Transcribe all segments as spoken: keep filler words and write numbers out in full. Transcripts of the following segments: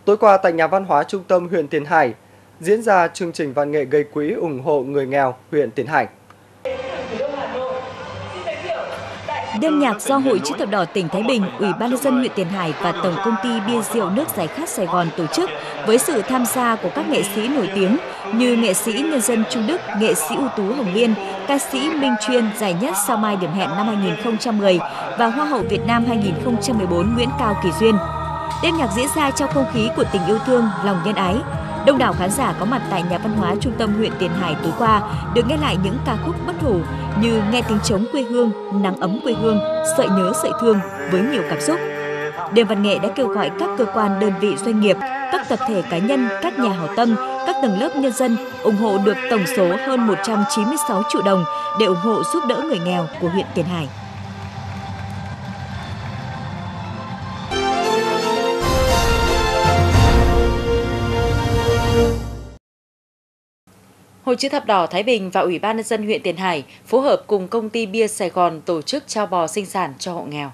Tối qua tại Nhà văn hóa Trung tâm huyện Tiền Hải diễn ra chương trình văn nghệ gây quỹ ủng hộ người nghèo huyện Tiền Hải. Đêm nhạc do Hội Chữ thập đỏ tỉnh Thái Bình, Ủy ban nhân dân huyện Tiền Hải và Tổng công ty bia rượu nước giải khát Sài Gòn tổ chức với sự tham gia của các nghệ sĩ nổi tiếng như nghệ sĩ nhân dân Trung Đức, nghệ sĩ ưu tú Hồng Liên, ca sĩ Minh Chuyên giải nhất Sao Mai Điểm Hẹn năm hai nghìn không trăm mười và Hoa hậu Việt Nam hai nghìn không trăm mười bốn Nguyễn Cao Kỳ Duyên. Đêm nhạc diễn ra trong không khí của tình yêu thương, lòng nhân ái. Đông đảo khán giả có mặt tại Nhà văn hóa Trung tâm huyện Tiền Hải tối qua được nghe lại những ca khúc bất hủ như Nghe tiếng trống quê hương, Nắng ấm quê hương, Sợi nhớ sợi thương với nhiều cảm xúc. Đêm văn nghệ đã kêu gọi các cơ quan, đơn vị, doanh nghiệp, các tập thể cá nhân, các nhà hảo tâm, các tầng lớp nhân dân ủng hộ được tổng số hơn một trăm chín mươi sáu triệu đồng để ủng hộ giúp đỡ người nghèo của huyện Tiền Hải. Hội Chữ thập đỏ Thái Bình và Ủy ban nhân dân huyện Tiền Hải phối hợp cùng công ty bia Sài Gòn tổ chức trao bò sinh sản cho hộ nghèo.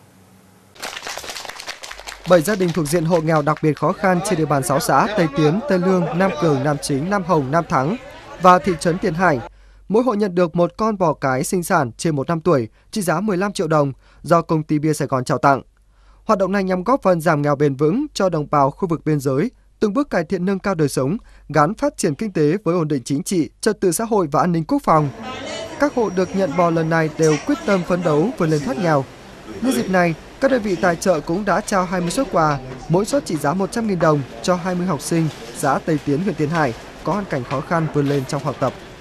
Bảy gia đình thuộc diện hộ nghèo đặc biệt khó khăn trên địa bàn sáu xã Tây Tiến, Tây Lương, Nam Cường, Nam Chính, Nam Hồng, Nam Thắng và thị trấn Tiền Hải. Mỗi hộ nhận được một con bò cái sinh sản trên một năm tuổi trị giá mười lăm triệu đồng do công ty bia Sài Gòn trao tặng. Hoạt động này nhằm góp phần giảm nghèo bền vững cho đồng bào khu vực biên giới, từng bước cải thiện nâng cao đời sống, gắn phát triển kinh tế với ổn định chính trị, trật tự xã hội và an ninh quốc phòng. Các hộ được nhận bò lần này đều quyết tâm phấn đấu vươn lên thoát nghèo. Nhân dịp này, các đơn vị tài trợ cũng đã trao hai mươi suất quà, mỗi suất trị giá một trăm nghìn đồng cho hai mươi học sinh xã Tây Tiến, huyện Tiền Hải có hoàn cảnh khó khăn vươn lên trong học tập.